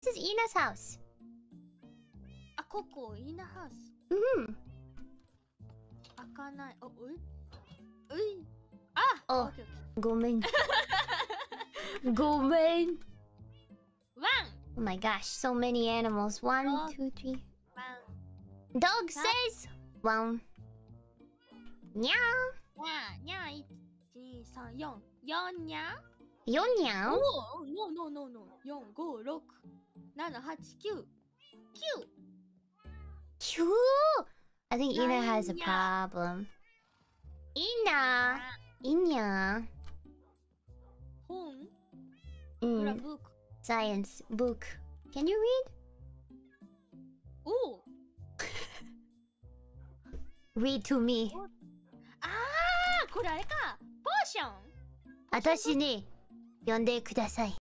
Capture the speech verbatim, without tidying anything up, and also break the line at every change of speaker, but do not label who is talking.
is Ina's house.
あ、ここ、イナハウス。
Mm-hmm.
開かない。お、ういうい。あ、
お
オッケーオッケー。
ごめん。ごめん。
ワ
Oh my gosh, so many animals. One,
Dog.
two, three.
ン。ワ
Dog says one. Meow.
ン。にゃー、にゃー、いち、に、さん、よん。よんにゃー。
Yo meow.
おお、ノーノーノーノー。よん、ご、ろく、なな、はち、きゅう。きゅう。
Cute. I think Ina has a
Nanya.
problem. Ina. Ina.
本、
Mm,
裏ブック。
science book. Can you read?
おお。
Read to me.
ああ、これあれか。ポーション。
私に呼んでください。